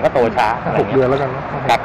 ก็โตช้า6 เดือนแล้วกันครับ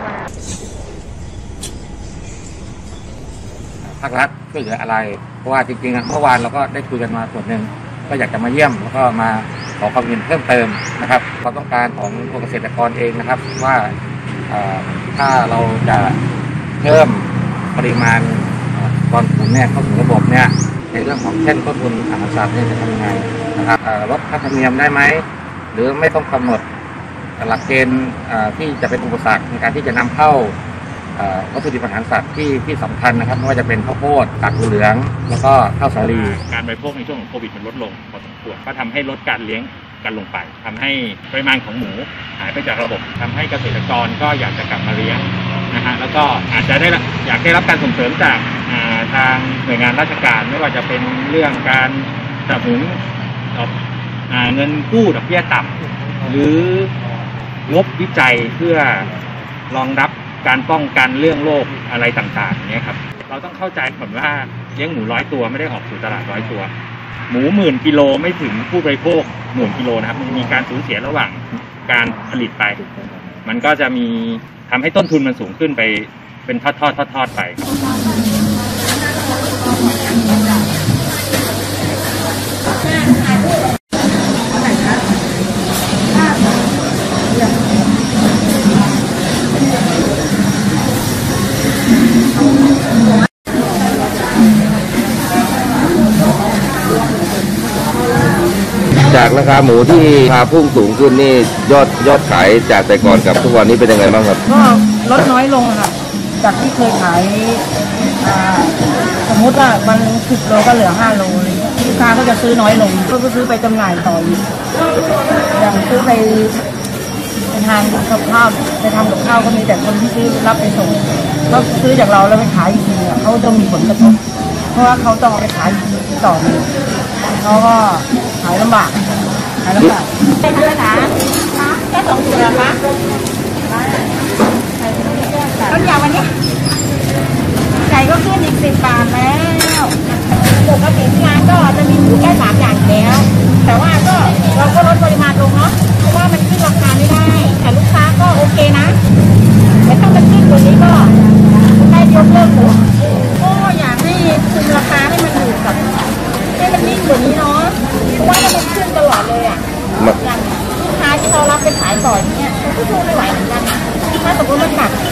ภาครัฐช่วยเหลืออะไรเพราะว่าจริงๆเมื่อวานเราก็ได้คุยกันมาส่วนหนึ่งก็อยากจะมาเยี่ยมแล้วก็มาขอความเห็นเพิ่มเติมนะครับความต้องการของตัวเกษตรกรเองนะครับว่าถ้าเราจะเพิ่มปริมาณตอนขุนเนี่ยเข้าสู่ระบบเนี่ยในเรื่องของเช่นต้นทุนอาหารสัตว์เนี่ยจะทำยังไงนะครับลดค่าธรรมเนียมได้ไหมหรือไม่ต้องกำหนดหลักเกณฑ์ที่จะเป็นอุปสรรคในการที่จะนำเข้าวัตถุดิบอาหารสัตว์ที่สำคัญนะครับไม่ว่าจะเป็นข้าวโพดกากถั่วเหลืองแล้วก็ข้าวสาลีการบริโภคในช่วงของโควิดมันลดลงพอสมควรก็ทำให้ลดการเลี้ยงกันลงไปทำให้ปริมาณของหมูหายไปจากระบบทำให้เกษตรกรก็อยากจะกลับมาเลี้ยงนะฮะแล้วก็อาจจะอยากได้รับการส่งเสริมจากทางหน่วยงานราชการไม่ว่าจะเป็นเรื่องการสนับสนุนเงินกู้ดอกเบี้ยต่ำหรืองบวิจัยเพื่อรองรับการป้องกันเรื่องโรคอะไรต่างๆเนี่ยครับเราต้องเข้าใจก่อนว่าเลี้ยงหมู100 ตัวไม่ได้ออกสู่ตลาด100 ตัวหมู10,000 กิโลไม่ถึงผู้บริโภค10,000 กิโลนะครับมันมีการสูญเสียระหว่างการผลิตไปมันก็จะมีทำให้ต้นทุนมันสูงขึ้นไปเป็นทอดไปจากราคาหมูที่ราคาพุ่งสูงขึ้นนี่ยอดขายจากแต่ก่อนกับทุกวันนี้เป็นยังไงบ้างครับก็ลดน้อยลงค่ะจากที่เคยขายสมมติว่าวัน10 โลก็เหลือ5 โลเลยลูกค้าก็จะซื้อน้อยลงก็ซื้อไปจำหน่ายต่ออีกอย่างซื้อไปทานกับข้าวไปทำกับข้าวก็มีแต่คนที่ซื้อรับไปส่งก็ซื้อจากเราแล้วไปขายอีกทีเขาจะมีผลกระทบเพราะว่าเขาต้องไปขายต่อเขาก็ขายลำบากเป็นภาษาแค่2 ตัวนะคะต้นยางวันนี้ไก่ก็ขึ้นอีก10 บาทแล้วปกติที่ร้านก็จะมีหมูแค่3 อย่างแล้วแต่ว่าก็เราก็ลดปริมาณลงเนาะเพราะว่ามันขึ้นราคาไม่ได้แต่ลูกค้าก็โอเคนะแต่ถ้ามันขึ้นกว่านี้ก็ได้ยกเลิกหมูก็อยากให้คุมราคาให้มันอยู่กับให้มันนิ่งกว่านี้เนาะเพราะว่าถ้ามันขึ้นตลอดเลยอ่ะอย่างลูกค้าที่เรารับไปขายต่อเนี่ยเขาก็สู้ไม่ไหวเหมือนกันถ้าสมมติมันหนัก